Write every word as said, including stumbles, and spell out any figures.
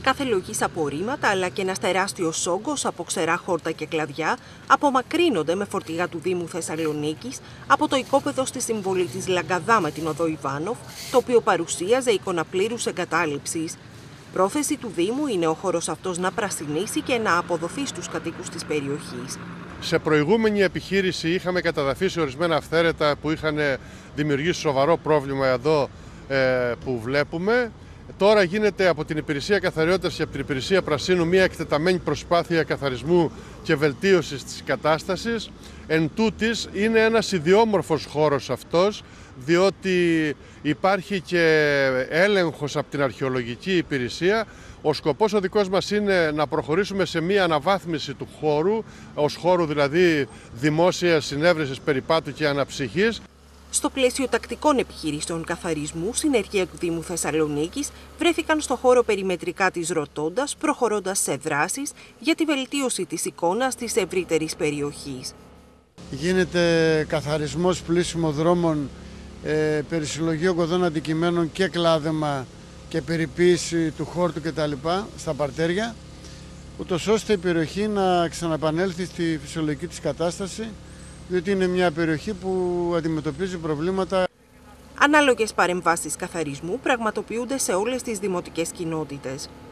κάθε λογής απορρίμματα αλλά και ένας τεράστιος όγκος από ξερά χόρτα και κλαδιά απομακρύνονται με φορτηγά του Δήμου Θεσσαλονίκης από το οικόπεδο στη συμβολή της Λαγκαδά με την οδό Ιβάνοφ, το οποίο παρουσίαζε εικόνα πλήρους εγκατάλειψης. Πρόθεση του Δήμου είναι ο χώρος αυτός να πρασινίσει και να αποδοθεί στους κατοίκους της περιοχής. Σε προηγούμενη επιχείρηση είχαμε καταδαφίσει ορισμένα αυθαίρετα που είχαν δημιουργήσει σοβαρό πρόβλημα εδώ ε, που βλέπουμε. Τώρα γίνεται από την Υπηρεσία Καθαριότητας και από την Υπηρεσία Πρασίνου μια εκτεταμένη προσπάθεια καθαρισμού και βελτίωσης της κατάστασης. Εν τούτης, είναι ένας ιδιόμορφος χώρος αυτός, διότι υπάρχει και έλεγχος από την Αρχαιολογική Υπηρεσία. Ο σκοπός ο δικός μας είναι να προχωρήσουμε σε μια αναβάθμιση του χώρου, ως χώρου δηλαδή δημόσιας συνέβρεσης, περιπάτου και αναψυχής. Στο πλαίσιο τακτικών επιχειρήσεων καθαρισμού, συνεργεία του Δήμου Θεσσαλονίκης βρέθηκαν στο χώρο περιμετρικά της Ροτόντας, προχωρώντας σε δράσεις για τη βελτίωση της εικόνας της ευρύτερης περιοχής. Γίνεται καθαρισμός, πλύσιμο δρόμων, ε, περισυλλογή ογκωδών αντικειμένων και κλάδεμα και περιποίηση του χόρτου κτλ. Στα παρτέρια, ούτως ώστε η περιοχή να ξαναπανέλθει στη φυσιολογική της κατάσταση, διότι είναι μια περιοχή που αντιμετωπίζει προβλήματα. Ανάλογες παρεμβάσεις καθαρισμού πραγματοποιούνται σε όλες τις δημοτικές κοινότητες.